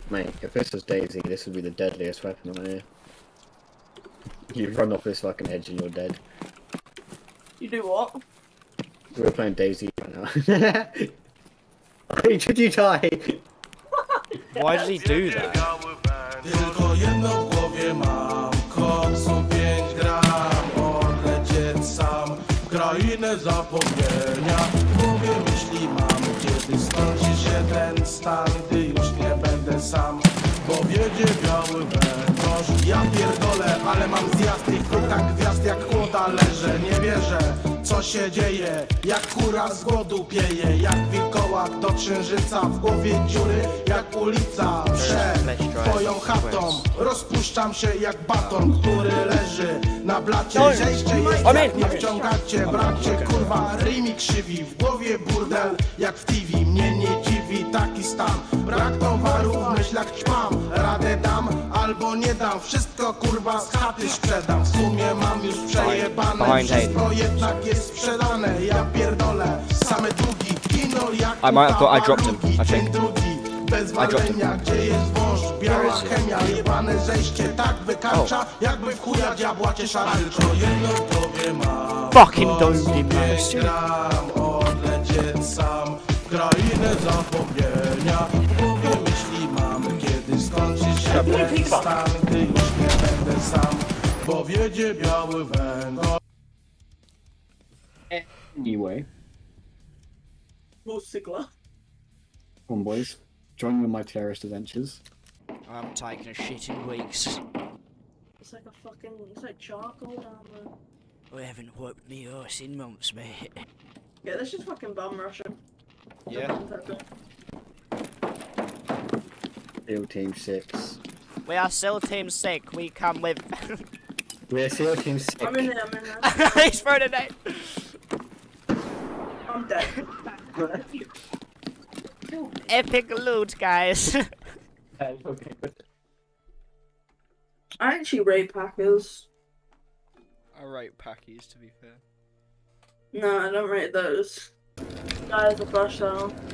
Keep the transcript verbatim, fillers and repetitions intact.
Mate, if this was Daisy, this would be the deadliest weapon on here. You run off this fucking edge and you're dead. You do what? We're playing Daisy right now. Did you die? Why did he do that? Tylko jedno w głowie mam, koksu pięć gram, odlecieć sam w krainę zapomnienia. W głowie myśli mam, kiedy skończy się ten stan, gdy już nie będę sam, bo wiedzie biały węgorz. Ja pierdolę, ale mam zjazd i w krukach gwiazd jak chłoda leżę, nie wierzę. Co się dzieje, jak kura z głodu pieje, jak wilkołak do księżyca, w głowie dziury jak ulica. Przed twoją chatą rozpuszczam się jak baton, który leży na blacie. Zejście jest jak nie wciągacie, bracie, kurwa, ryj mi krzywi, w głowie burdel jak w T V. Mnie nie dziwi taki stan, brak towaru w myślach ćpam. Radę dam albo nie dam, wszystko kurwa z chaty sprzedam. W sumie mam już przejebane, wszystko jednak jest sprzedane. Ja pierdolę, same długi, kino jak I might have got, I dropped him, I think. drugi, bez walenia, gdzie jest wąż, biała chemia, jebane zejście, tak wykańcza, jakby w chuja diabła ciesza. Tylko jedno w głowie mam, Fucking domed him, man. gram, odlecieć sam w krainę zapomnienia. W głowie myśli mam, kiedy skończy się ten stan, gdy już nie będę sam, bo wiedzie biały węgorz. Anyway. Musicla. Come on, boys. Join me in my terrorist adventures. I haven't taken a shit in weeks. It's like a fucking, it's like charcoal down there. I haven't wiped me arse in months, mate. Yeah, let's just fucking bomb rush him. Yeah. SEAL Team six. We are still Team Sick, we come with... We're SEAL Team six. I'm in there, I'm in there. He's thrown a name! I'm dead. Epic loot, guys. I actually rate Packers. I rate Packies, to be fair. No, I don't rate those. Guys are flush down.